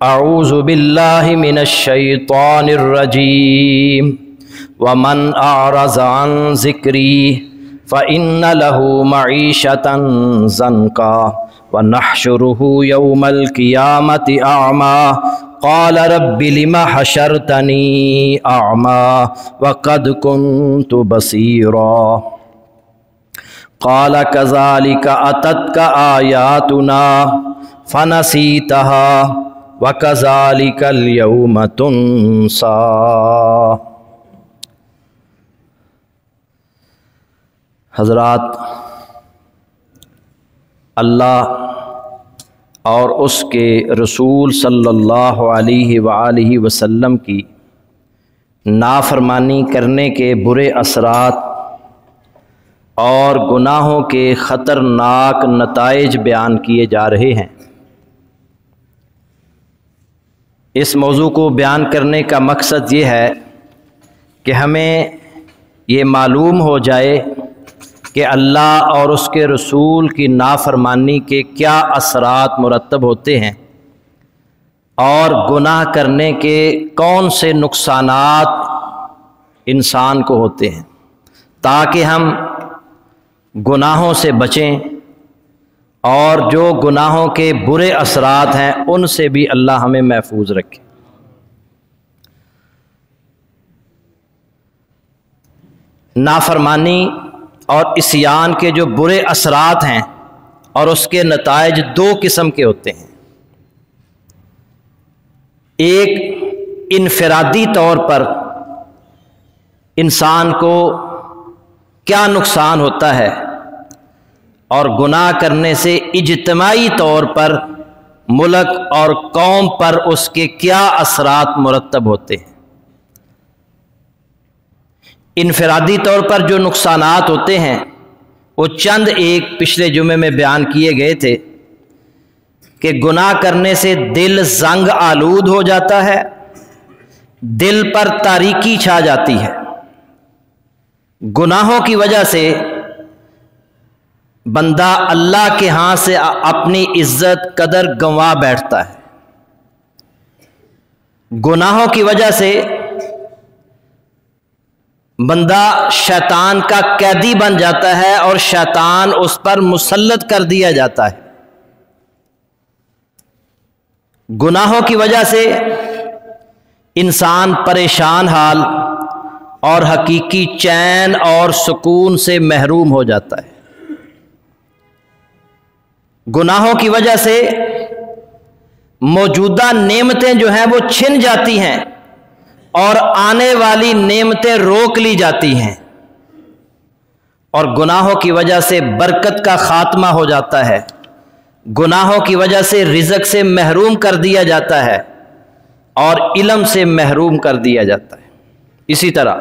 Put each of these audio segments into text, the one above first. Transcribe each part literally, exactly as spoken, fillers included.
اعوذ باللہ من الشیطان الرجیم ومن اعرض عن ذکری فإن له معیشة ضنکا ونحشره یوم القیامة اعمی قال رب لم حشرتنی اعمی وقد كنت بصیرا قال كذلك أتتك آياتنا فنسيتها وَكَذَلِكَ الْيَوْمَ تُنْسَى۔ حضرات، اللہ اور اس کے رسول صلی اللہ علیہ وآلہ وسلم کی نافرمانی کرنے کے برے اثرات اور گناہوں کے خطرناک نتائج بیان کیے جا رہے ہیں۔ اس موضوع کو بیان کرنے کا مقصد یہ ہے کہ ہمیں یہ معلوم ہو جائے کہ اللہ اور اس کے رسول کی نافرمانی کے کیا اثرات مرتب ہوتے ہیں اور گناہ کرنے کے کون سے نقصانات انسان کو ہوتے ہیں، تاکہ ہم گناہوں سے بچیں اور جو گناہوں کے برے اثرات ہیں ان سے بھی اللہ ہمیں محفوظ رکھے۔ نافرمانی اور عصیان کے جو برے اثرات ہیں اور اس کے نتائج دو قسم کے ہوتے ہیں۔ ایک انفرادی طور پر انسان کو کیا نقصان ہوتا ہے، اور گناہ کرنے سے اجتماعی طور پر ملک اور قوم پر اس کے کیا اثرات مرتب ہوتے ہیں۔ انفرادی طور پر جو نقصانات ہوتے ہیں وہ چند ایک پچھلے جمعے میں بیان کیے گئے تھے کہ گناہ کرنے سے دل زنگ آلود ہو جاتا ہے، دل پر تاریکی چھا جاتی ہے، گناہوں کی وجہ سے بندہ اللہ کے ہاں سے اپنی عزت قدر گنوا بیٹھتا ہے، گناہوں کی وجہ سے بندہ شیطان کا قیدی بن جاتا ہے اور شیطان اس پر مسلط کر دیا جاتا ہے، گناہوں کی وجہ سے انسان پریشان حال اور حقیقی چین اور سکون سے محروم ہو جاتا ہے، گناہوں کی وجہ سے موجودہ نعمتیں جو ہیں وہ چھن جاتی ہیں اور آنے والی نعمتیں روک لی جاتی ہیں، اور گناہوں کی وجہ سے برکت کا خاتمہ ہو جاتا ہے، گناہوں کی وجہ سے رزق سے محروم کر دیا جاتا ہے اور علم سے محروم کر دیا جاتا ہے۔ اسی طرح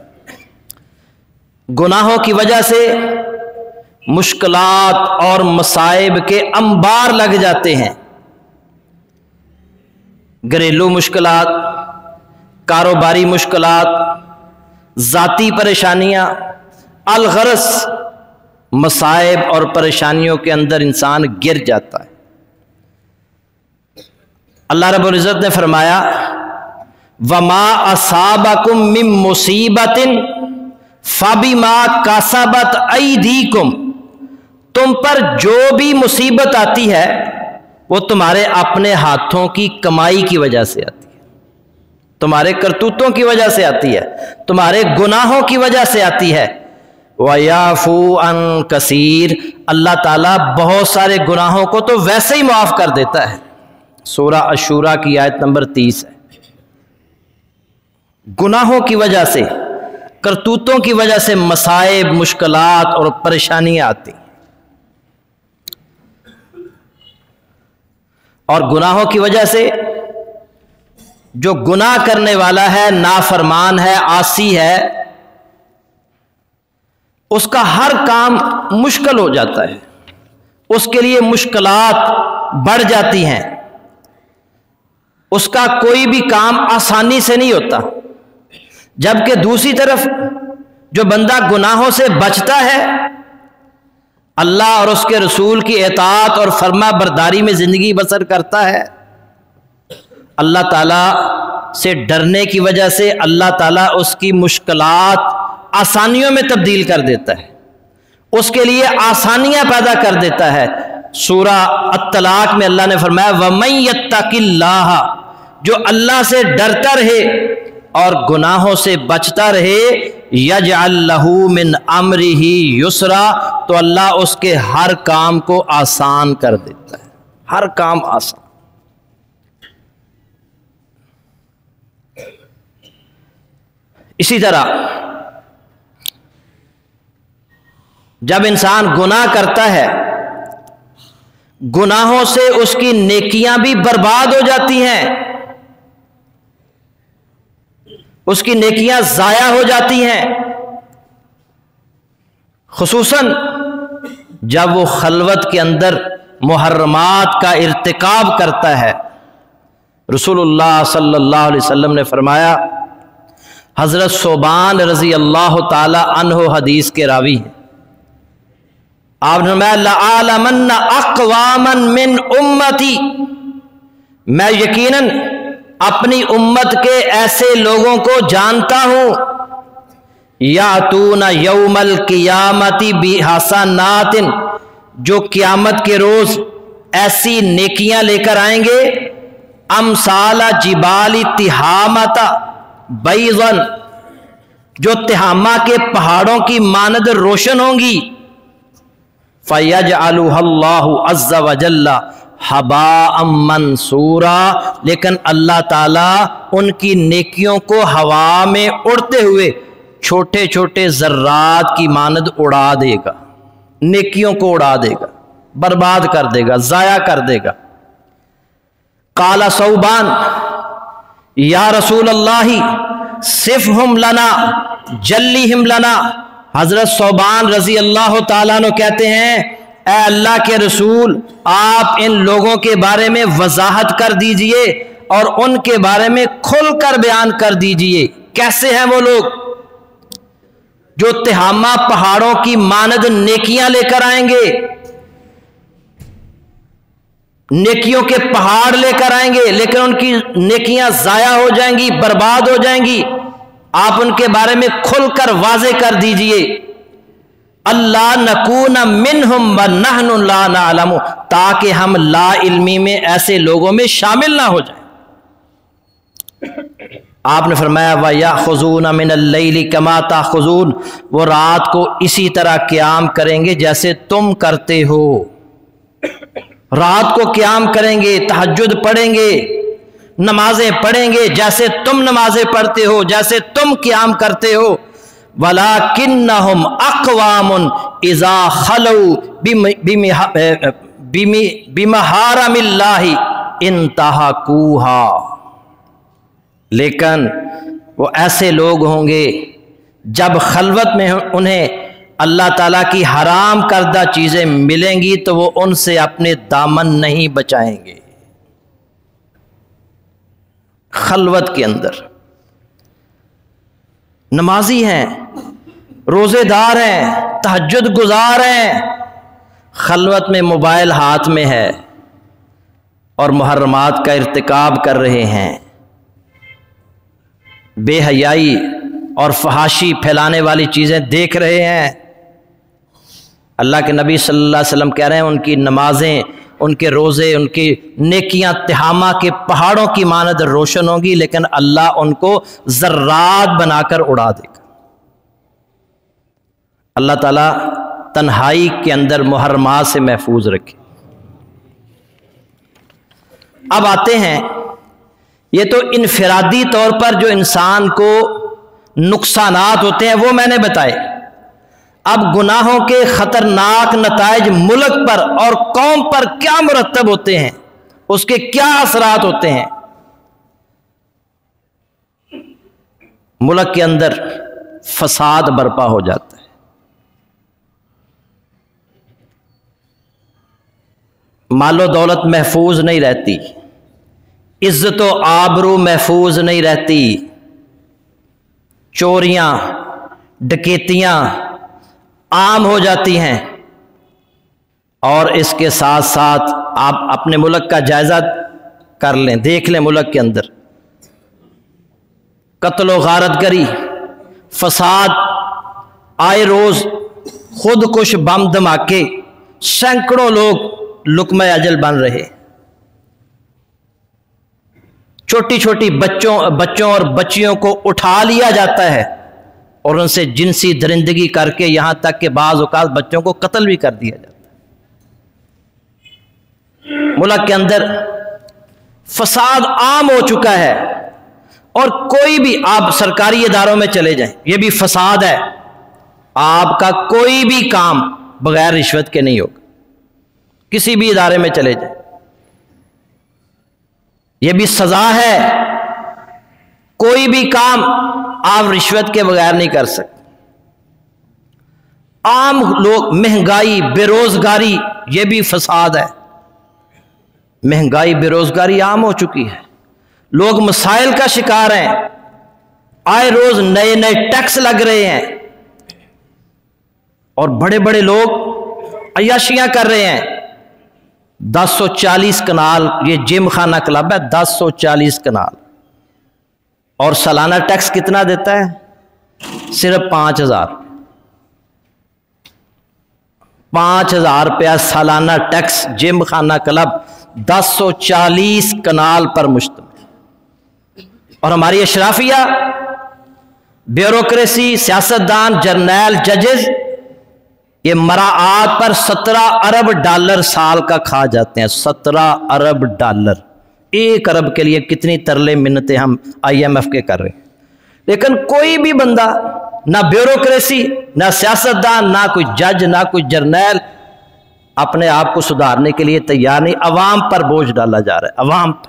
گناہوں کی وجہ سے مشکلات اور مصائب کے انبار لگ جاتے ہیں، گھریلو مشکلات، کاروباری مشکلات، ذاتی پریشانیاں، الغرض مصائب اور پریشانیوں کے اندر انسان گر جاتا ہے۔ اللہ رب العزت نے فرمایا وَمَا أَصَابَكُم مِّن مُّصِيبَةٍ فَبِمَا كَسَبَتْ أَيْدِيكُمْ، تم پر جو بھی مصیبت آتی ہے وہ تمہارے اپنے ہاتھوں کی کمائی کی وجہ سے آتی ہے، تمہارے کرتوتوں کی وجہ سے آتی ہے، تمہارے گناہوں کی وجہ سے آتی ہے۔ وَيَعْفُو عَن كَثِيرٍ، اللہ تعالیٰ بہت سارے گناہوں کو تو ویسے ہی معاف کر دیتا ہے۔ سورہ الشورى کی آیت نمبر تیس ہے۔ گناہوں کی وجہ سے، کرتوتوں کی وجہ سے مصائب، مشکلات اور پریشانیاں آتی ہیں، اور گناہوں کی وجہ سے جو گناہ کرنے والا ہے، نافرمان ہے، عاصی ہے، اس کا ہر کام مشکل ہو جاتا ہے، اس کے لیے مشکلات بڑھ جاتی ہیں، اس کا کوئی بھی کام آسانی سے نہیں ہوتا۔ جبکہ دوسری طرف جو بندہ گناہوں سے بچتا ہے، اللہ اور اس کے رسول کی اطاعت اور فرما برداری میں زندگی بسر کرتا ہے، اللہ تعالیٰ سے ڈرنے کی وجہ سے اللہ تعالیٰ اس کی مشکلات آسانیوں میں تبدیل کر دیتا ہے، اس کے لیے آسانیاں پیدا کر دیتا ہے۔ سورہ الطلاق میں اللہ نے فرمایا وَمَن يَتَّقِ اللَّهَ، جو اللہ سے ڈرتا رہے اور گناہوں سے بچتا رہے، یجعل لہ من امرہ یسرا، تو اللہ اس کے ہر کام کو آسان کر دیتا ہے، ہر کام آسان۔ اسی طرح جب انسان گناہ کرتا ہے، گناہوں سے اس کی نیکیاں بھی برباد ہو جاتی ہیں، اس کی نیکیاں ضائع ہو جاتی ہیں، خصوصاً جب وہ خلوت کے اندر محرمات کا ارتکاب کرتا ہے۔ رسول اللہ صلی اللہ علیہ وسلم نے فرمایا، حضرت ثوبان رضی اللہ تعالی عنہ حدیث کے راوی ہیں، آپ نے فرمایا لَأَعْلَمَنَّ أَقْوَامًا مِّنْ أُمَّتِي، میں یقیناً اپنی امت کے ایسے لوگوں کو جانتا ہوں، یَأْتُونَ یوم القیامت بِحَسَنَاتٍ، جو قیامت کے روز ایسی نیکیاں لے کر آئیں گے، امثال جبال تہامۃ بیضاً، جو تہامہ کے پہاڑوں کی مانند روشن ہوں گی، فَيَجْعَلُهَا اللَّهُ عَزَّ وَجَلَّ حَبَاءً مَنْثُورًا، لیکن اللہ تعالیٰ ان کی نیکیوں کو ہوا میں اڑتے ہوئے چھوٹے چھوٹے ذرات کی مانند اڑا دے گا، نیکیوں کو اڑا دے گا، برباد کر دے گا، ضائع کر دے گا۔ قال ثوبان یا رسول اللہ صفہم لنا جلیہم لنا، حضرت ثوبان رضی اللہ تعالیٰ عنہ کہتے ہیں اے اللہ کے رسول، آپ ان لوگوں کے بارے میں وضاحت کر دیجئے اور ان کے بارے میں کھل کر بیان کر دیجئے، کیسے ہیں وہ لوگ جو تہامہ پہاڑوں کی مانند نیکیاں لے کر آئیں گے، نیکیوں کے پہاڑ لے کر آئیں گے لیکن ان کی نیکیاں ضائع ہو جائیں گی، برباد ہو جائیں گی، آپ ان کے بارے میں کھل کر واضح کر دیجئے۔ اللہ نکون منہم ونحن لا نعلم، تاکہ ہم لا علمی میں ایسے لوگوں میں شامل نہ ہو جائیں۔ آپ نے فرمایا وَيَأْخُذُونَ مِنَ اللَّيْلِ كَمَا تَأْخُذُونَ، وہ رات کو اسی طرح قیام کریں گے جیسے تم کرتے ہو، رات کو قیام کریں گے، تہجد پڑھیں گے، نمازیں پڑھیں گے جیسے تم نمازیں پڑھتے ہو، جیسے تم قیام کرتے ہو۔ وَلَكِنَّهُمْ أَقْوَامٌ إِذَا خَلَوْا بِمَحَارِمِ اللَّهِ انتهكُوهَا، لیکن وہ ایسے لوگ ہوں گے جب خلوت میں انہیں اللہ تعالیٰ کی حرام کردہ چیزیں ملیں گی تو وہ ان سے اپنے دامن نہیں بچائیں گے۔ خلوت کے اندر نمازی ہیں، روزے دار ہیں، تہجد گزار ہیں، خلوت میں موبائل ہاتھ میں ہے اور محرمات کا ارتکاب کر رہے ہیں، بے حیائی اور فحاشی پھیلانے والی چیزیں دیکھ رہے ہیں۔ اللہ کے نبی صلی اللہ علیہ وسلم کہہ رہے ہیں ان کی نمازیں، ان کے روزے، ان کی نیکیاں تہامہ کے پہاڑوں کی مانند روشن ہوں گی لیکن اللہ ان کو ذرات بنا کر اڑا دے گا۔ اللہ تعالیٰ تنہائی کے اندر محرمات سے محفوظ رکھے۔ اب آتے ہیں، یہ تو انفرادی طور پر جو انسان کو نقصانات ہوتے ہیں وہ میں نے بتائے، اب گناہوں کے خطرناک نتائج ملک پر اور قوم پر کیا مرتب ہوتے ہیں، اس کے کیا اثرات ہوتے ہیں۔ ملک کے اندر فساد برپا ہو جاتا ہے، مال و دولت محفوظ نہیں رہتی، عزت و آبرو محفوظ نہیں رہتی، چوریاں ڈکیتیاں عام ہو جاتی ہیں، اور اس کے ساتھ ساتھ آپ اپنے ملک کا جائزہ کر لیں، دیکھ لیں ملک کے اندر قتل و غارت گری، فساد، آئے روز خود کش بم دھماکے، سینکڑوں لوگ لقمہ اجل بن رہے، چھوٹی چھوٹی بچوں بچوں اور بچیوں کو اٹھا لیا جاتا ہے اور ان سے جنسی درندگی کر کے یہاں تک کہ بعض اوقات بچوں کو قتل بھی کر دیا جاتا ہے۔ ملک کے اندر فساد عام ہو چکا ہے، اور کوئی بھی آپ سرکاری اداروں میں چلے جائیں، یہ بھی فساد ہے، آپ کا کوئی بھی کام بغیر رشوت کے نہیں ہوگا، کسی بھی ادارے میں چلے جائیں، یہ بھی سزا ہے، کوئی بھی کام آپ رشوت کے بغیر نہیں کر سکتے۔ عام لوگ، مہنگائی، بے روزگاری، یہ بھی فساد ہے، مہنگائی بے روزگاری عام ہو چکی ہے، لوگ مسائل کا شکار ہیں، آئے روز نئے نئے ٹیکس لگ رہے ہیں، اور بڑے بڑے لوگ عیاشیاں کر رہے ہیں۔ دس سو چالیس کنال یہ جم خانہ کلب ہے، دس سو چالیس کنال، اور سالانہ ٹیکس کتنا دیتا ہے؟ صرف پانچ ہزار پانچ ہزار روپیہ سالانہ ٹیکس، جم خانہ کلب دس سو چالیس کنال پر مشتمل، اور ہماری اشرافیہ، بیوروکریسی، سیاستدان، جرنیل، ججز، یہ مراعات پر سترہ ارب ڈالر سال کا کھا جاتے ہیں، سترہ ارب ڈالر، ایک ارب کے لیے کتنی ترلے منتیں ہم آئی ایم ایف کے کر رہے ہیں، لیکن کوئی بھی بندہ، نہ بیوروکریسی، نہ سیاستدان، نہ کوئی جج، نہ کوئی جرنیل اپنے آپ کو سدھارنے کے لیے تیار نہیں، عوام پر بوجھ ڈالا جا رہا ہے، عوام پر،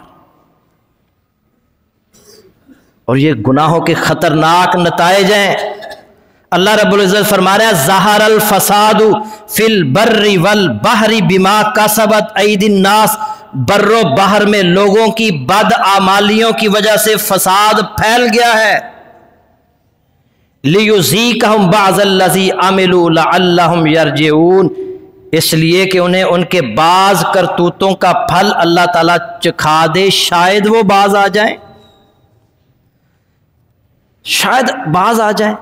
اور یہ گناہوں کے خطرناک نتائج ہیں۔ اللہ رب العزت فرما رہے ہیں ظہر الفساد فی البر والبحر بما کسبت ایدی الناس، بر و بحر میں لوگوں کی بد اعمالیوں کی وجہ سے فساد پھیل گیا ہے، لیذیقہم بعض الذی عملوا لعلہم یرجعون، اس لیے کہ انہیں ان کے بعض کرتوتوں کا پھل اللہ تعالیٰ چکھا دے، شاید وہ باز آ جائیں، شاید باز آ جائیں،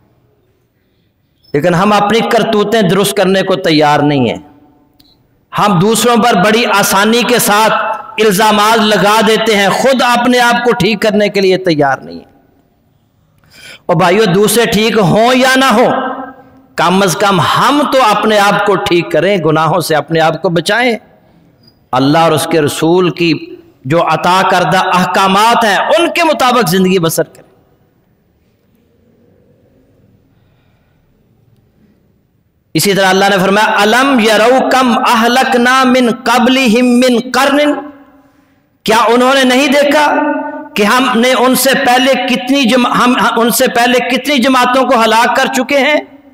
لیکن ہم اپنی کرتوتیں درست کرنے کو تیار نہیں ہیں، ہم دوسروں پر بڑی آسانی کے ساتھ الزامات لگا دیتے ہیں، خود اپنے آپ کو ٹھیک کرنے کے لیے تیار نہیں ہیں۔ اور بھائیو، دوسرے ٹھیک ہوں یا نہ ہوں، کم از کم ہم تو اپنے آپ کو ٹھیک کریں، گناہوں سے اپنے آپ کو بچائیں، اللہ اور اس کے رسول کی جو عطا کردہ احکامات ہیں ان کے مطابق زندگی بسر کریں۔ اسی طرح اللہ نے فرمایا الم یرو کم اہلکنا من قبلہم من قرن، کیا انہوں نے نہیں دیکھا کہ ہم نے ان سے پہلے کتنی جم... ہم ان سے پہلے کتنی جماعتوں کو ہلاک کر چکے ہیں،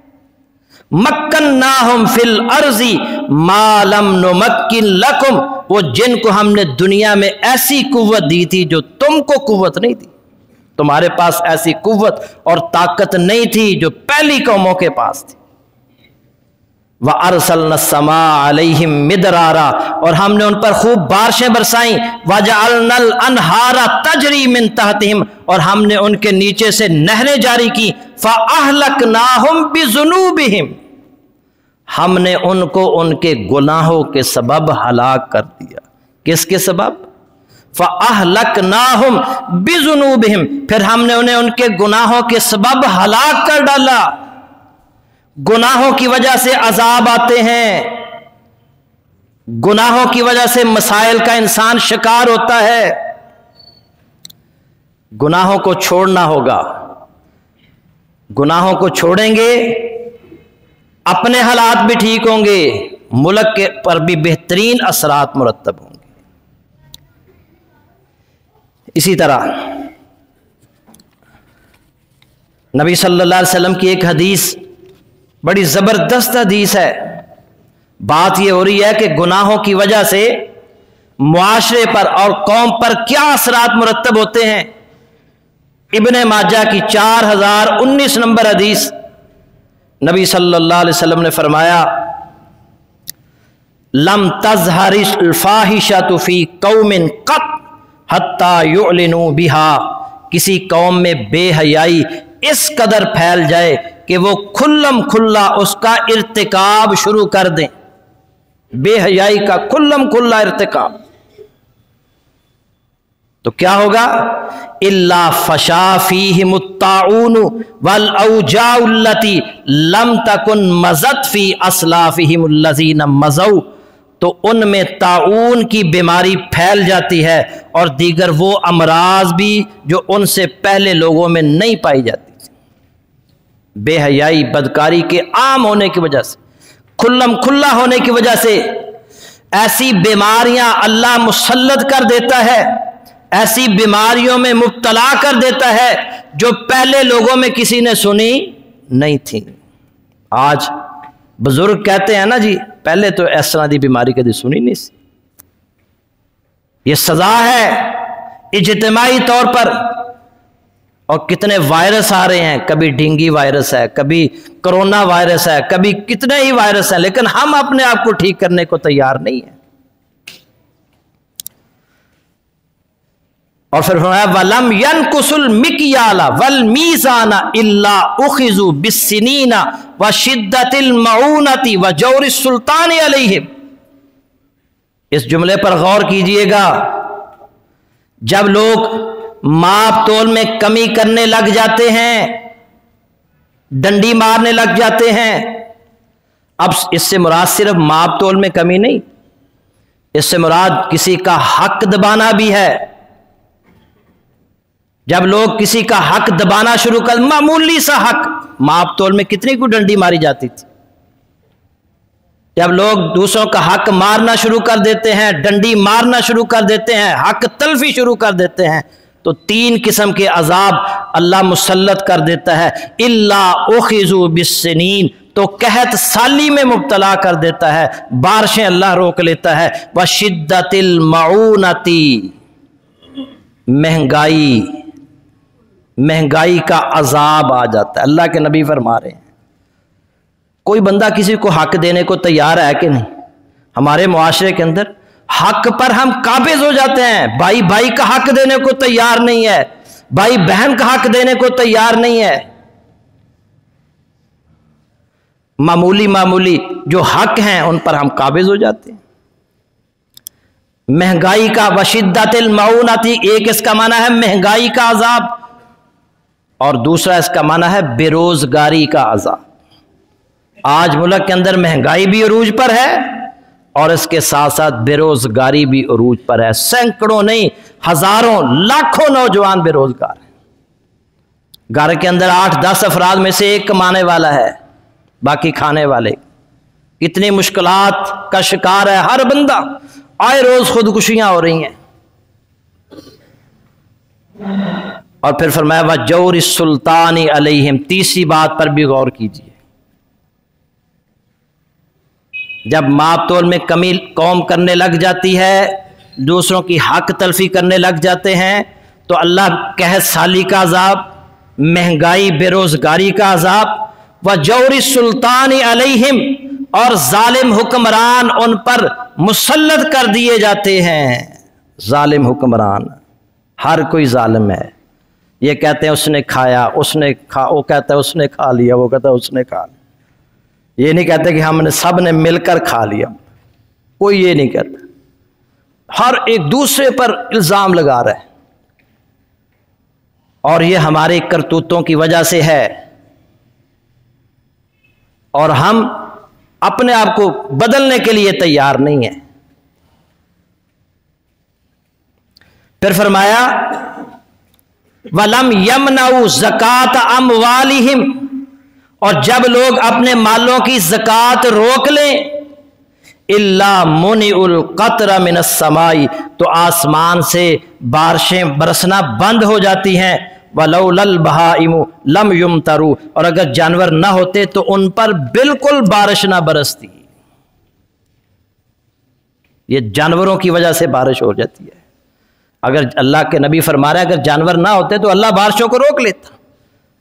مکناہم فی الارض ما لم نمکن لکم، وہ جن کو ہم نے دنیا میں ایسی قوت دی تھی جو تم کو قوت نہیں تھی، تمہارے پاس ایسی قوت اور طاقت نہیں تھی جو پہلی قوموں کے پاس تھی۔ وَأَرْسَلْنَا السَّمَاءَ عَلَيْهِمْ مِدْرَارًا، اور ہم نے ان پر خوب بارشیں برسائیں، وَجَعَلْنَا الْأَنْهَارَ تَجْرِي مِنْ تَحْتِهِمْ، اور ہم نے ان کے نیچے سے نہریں جاری کی، فَأَهْلَكْنَاهُمْ بِذُنُوبِهِمْ، ہم نے ان کو ان کے گناہوں کے سبب ہلاک کر دیا۔ کس کے سبب؟ فَأَهْلَكْنَاهُمْ بِذُنُوبِهِمْ، پھر ہم نے انہیں ان کے گناہوں کے سبب ہلاک کر ڈالا۔ گناہوں کی وجہ سے عذاب آتے ہیں، گناہوں کی وجہ سے مسائل کا انسان شکار ہوتا ہے، گناہوں کو چھوڑنا ہوگا، گناہوں کو چھوڑیں گے اپنے حالات بھی ٹھیک ہوں گے، ملک کے پر بھی بہترین اثرات مرتب ہوں گے۔ اسی طرح نبی صلی اللہ علیہ وسلم کی ایک حدیث بڑی زبردست حدیث ہے، بات یہ ہو رہی ہے کہ گناہوں کی وجہ سے معاشرے پر اور قوم پر کیا اثرات مرتب ہوتے ہیں۔ ابن ماجہ کی چار ہزار انیس نمبر حدیث، نبی صلی اللہ علیہ وسلم نے فرمایا लम तज़हरिल फाहिशतु फी कौमिन क़त हत्ता युअलिनु बिहा, किसी कौम में बेहयाई इस कदर फैल जाए कि वो खुल्लम खुल्ला उसका इर्तिकाब शुरू कर दें, बेहयाई का खुल्लम खुल्ला इर्तिकाब, तो क्या होगा? इल्ला फशा फीहिमुत ताऊन वल औजाउल्लती लम तकुन मज़त फी अस्लाफिहिमुल्लज़ीना मज़ऊ, तो उनमें ताऊन की बीमारी फैल जाती है और दीगर वो अमराज भी जो उनसे पहले लोगों में नहीं पाई जाती थी। बेहयाई बदकारी के आम होने की वजह से, खुल्लम खुल्ला होने की वजह से ऐसी बीमारियां अल्लाह मुसल्लत कर देता है, ऐसी बीमारियों में मुब्तला कर देता है जो पहले लोगों में किसी ने सुनी नहीं थी। आज बुजुर्ग कहते हैं ना जी, पहले तो इस तरह की बीमारी कभी सुनी नहीं सी। ये सजा है इज्तिमाई तौर पर। और कितने वायरस आ रहे हैं, कभी डेंगू वायरस है, कभी कोरोना वायरस है, कभी कितने ही वायरस हैं, लेकिन हम अपने आप को ठीक करने को तैयार नहीं है। और फिर फरमाया वलम यनकुसुल मिक्याला वल मीज़ाना इल्ला उखिजु बिस्सिनीना व शिद्दतिल मऊनति व जौरि सुल्तान अलैहिम। इस जुमले पर गौर कीजिएगा। जब लोग माप तोल में कमी करने लग जाते हैं, डंडी मारने लग जाते हैं, अब इससे मुराद सिर्फ माप तोल में कमी नहीं, इससे मुराद किसी का हक दबाना भी है। जब लोग किसी का हक दबाना शुरू कर, मामूली सा हक, माप तोल में कितनी को डंडी मारी जाती थी, जब लोग दूसरों का हक मारना शुरू कर देते हैं, डंडी मारना शुरू कर देते हैं, हक तलफी शुरू कर देते हैं, तो तीन किस्म के अजाब अल्लाह मुसल्लत कर देता है। इल्ला उखिजु बिस्सिनीन, तो कहत साली में मुब्तला कर देता है, बारिशें अल्लाह रोक लेता है। व शिद्दतिल मऊनती, महंगाई, महंगाई का अजाब आ जाता है। अल्लाह के नबी फरमा रहे हैं, कोई बंदा किसी को हक देने को तैयार है कि नहीं? हमारे मुआशरे के अंदर हक पर हम काबिज हो जाते हैं। भाई भाई का हक देने को तैयार नहीं है, भाई बहन का हक देने को तैयार नहीं है। मामूली मामूली जो हक हैं उन पर हम काबिज हो जाते हैं। महंगाई का वशिद्दतिल मऊनती, एक इसका माना है महंगाई का अजाब, और दूसरा इसका माना है बेरोजगारी का अजाब। आज मुल्क के अंदर महंगाई भी अरूज पर है और इसके साथ साथ बेरोजगारी भी अरूज पर है। सैकड़ों नहीं, हजारों लाखों नौजवान बेरोजगार हैं। घर के अंदर आठ दस अफराद में से एक कमाने वाला है, बाकी खाने वाले। इतनी मुश्किलात का शिकार है हर बंदा। आए रोज खुदकुशियां हो रही हैं। और फिर फरमाया व जौरि सुल्तानी अलैहिम, तीसरी बात पर भी गौर कीजिए। जब माप तोल में कमी कौम करने लग जाती है, दूसरों की हक तलफी करने लग जाते हैं, तो अल्लाह कहत साली का अजाब, महंगाई बेरोजगारी का अजाब, व जौरि सुल्तानी अलैहिम, और जालिम हुक्मरान उन पर मुसल्लत कर दिए जाते हैं। जालिम हुक्मरान, हर कोई जालिम है। ये कहते हैं उसने खाया, उसने खा, वो कहता है उसने खा लिया, वो कहता है उसने खा लिया। ये नहीं कहते कि हमने सब ने मिलकर खा लिया, कोई ये नहीं कहता। हर एक दूसरे पर इल्जाम लगा रहा है, और ये हमारे करतूतों की वजह से है। और हम अपने आप को बदलने के लिए तैयार नहीं है। फिर फरमाया वलम यमनऊ ज़कात अमवालिहिम, और जब लोग अपने मालों की ज़कात रोक लें, इल्ला मुनिउल क़त्र मिनस समाई, तो आसमान से बारिशें बरसना बंद हो जाती हैं। वलौलल बहाइमु लम युमतरू, और अगर जानवर ना होते तो उन पर बिल्कुल बारिश ना बरसती। ये जानवरों की वजह से बारिश हो जाती है। अगर अल्लाह के नबी फरमा रहे अगर जानवर ना होते तो अल्लाह बारिशों को रोक लेता।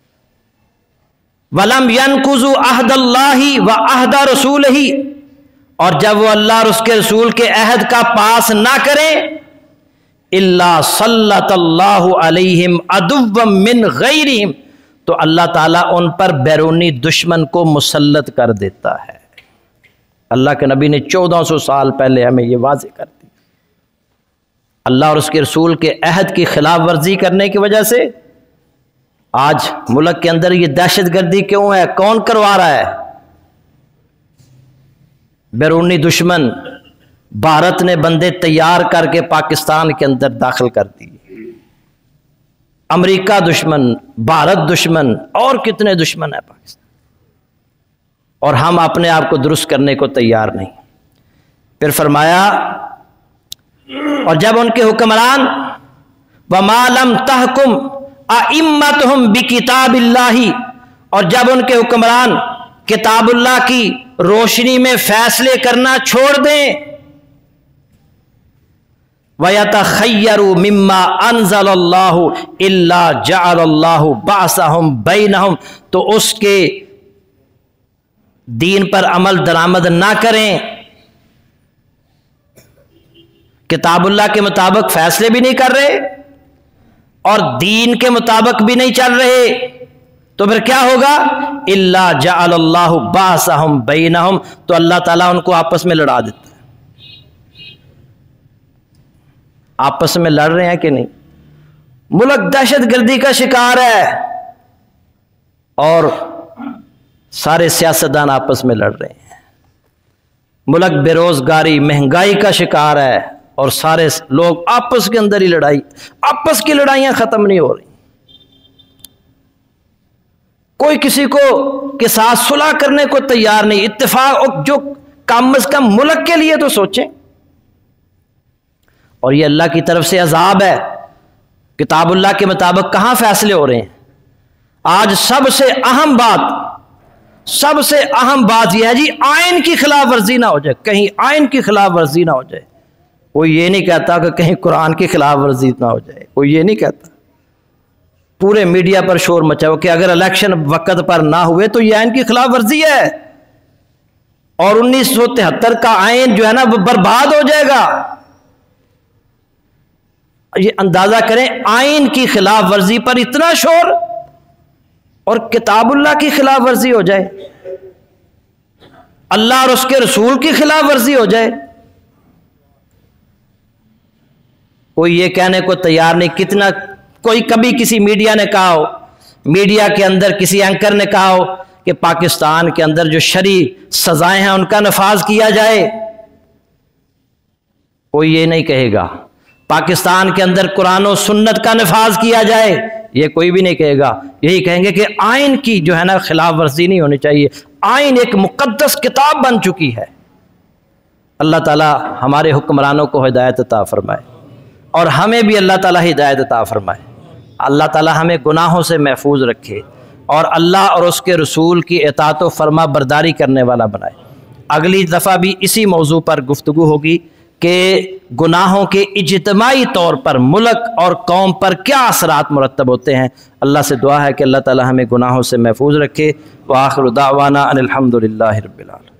वलम यनकुज़ु अहदल्लाहि व अहद रसूलिही, اور جب وہ اللہ اور اس کے رسول کے عہد کا پاس نہ کریں الا سلط اللہ علیہم عدوا من غیرہم، تو اللہ تعالیٰ ان پر بیرونی دشمن کو مسلط کر دیتا ہے۔ اللہ کے نبی نے چودہ سو سال پہلے ہمیں یہ واضح کر دی۔ اللہ اور اس کے رسول کے عہد کی خلاف ورزی کرنے کی وجہ سے آج ملک کے اندر یہ دہشت گردی کیوں ہے؟ کون کروا رہا ہے؟ بیرونی دشمن۔ بھارت نے بندے تیار کر کے پاکستان کے اندر داخل کر دی، امریکہ دشمن، بھارت دشمن، اور کتنے دشمن ہیں پاکستان، اور ہم اپنے آپ کو درست کرنے کو تیار نہیں۔ پھر فرمایا اور جب ان کے حکمران وَمَا لَمْ تَحْكُمْ أَئِمَّتُهُمْ بِكِتَابِ اللَّهِ، اور جب ان کے حکمران کتاب اللہ کی روشنی میں فیصلے کرنا چھوڑ دیں، وَيَتَخَيَّرُوا مِمَّا أَنزَلَ اللَّهُ إِلَّا جَعَلَ اللَّهُ بَعْثَهُمْ بَيْنَهُمْ، تو اس کے دین پر عمل درآمد نہ کریں، کتاب اللہ کے مطابق فیصلے بھی نہیں کر رہے اور دین کے مطابق بھی نہیں چل رہے، تو پھر کیا ہوگا؟ الا جعل اللہ باسہم بینہم، تو اللہ تعالیٰ ان کو آپس میں لڑا دیتا ہے۔ آپس میں لڑ رہے ہیں کہ نہیں؟ ملک دہشت گردی کا شکار ہے اور سارے سیاستدان آپس میں لڑ رہے ہیں۔ ملک بے روزگاری، مہنگائی کا شکار ہے اور سارے لوگ آپس کے اندر ہی لڑائی، آپس کی لڑائیاں ختم نہیں ہو رہی۔ کوئی کسی کو کے ساتھ صلح کرنے کو تیار نہیں، اتفاق جو کم از کم ملک کے لیے تو سوچیں۔ اور یہ اللہ کی طرف سے عذاب ہے۔ کتاب اللہ کے مطابق کہاں فیصلے ہو رہے ہیں؟ آج سب سے اہم بات سب سے اہم بات یہ ہے جی آئین کی خلاف ورزی نہ ہو جائے، کہیں آئین کی خلاف ورزی نہ ہو جائے۔ کوئی یہ نہیں کہتا کہ کہیں قرآن کی خلاف ورزی نہ ہو جائے، کوئی یہ نہیں کہتا۔ پورے میڈیا پر شور مچا ہو کہ اگر الیکشن وقت پر نہ ہوئے تو یہ آئین کی خلاف ورزی ہے اور انیس سو تہتر کا آئین جو ہے نا وہ برباد ہو جائے گا۔ یہ اندازہ کریں، آئین کی خلاف ورزی پر اتنا شور اور کتاب اللہ کی خلاف ورزی ہو جائے، اللہ اور اس کے رسول کی خلاف ورزی ہو جائے، کوئی یہ کہنے کو تیار نہیں۔ کتنا کوئی کبھی کسی میڈیا نے کہا ہو، میڈیا کے اندر کسی اینکر نے کہا ہو کہ پاکستان کے اندر جو شرعی سزائیں ہیں ان کا نفاذ کیا جائے؟ کوئی یہ نہیں کہے گا۔ پاکستان کے اندر قرآن و سنت کا نفاذ کیا جائے؟ یہ کوئی بھی نہیں کہے گا۔ یہی کہیں گے کہ آئین کی جو ہے نا خلاف ورزی نہیں ہونی چاہیے، آئین ایک مقدس کتاب بن چکی ہے۔ اللہ تعالی ہمارے حکمرانوں کو ہدایت عطا فرمائے اور ہمیں بھی اللہ تعالی ہدایت عطا فرمائے۔ اللہ تعالی ہمیں گناہوں سے محفوظ رکھے اور اللہ اور اس کے رسول کی اطاعت و فرما برداری کرنے والا بنائے۔ اگلی دفعہ بھی اسی موضوع پر گفتگو ہوگی کہ گناہوں کے اجتماعی طور پر ملک اور قوم پر کیا اثرات مرتب ہوتے ہیں۔ اللہ سے دعا ہے کہ اللہ تعالی ہمیں گناہوں سے محفوظ رکھے۔ وآخر دعوانا ان الحمد للہ رب العالمین۔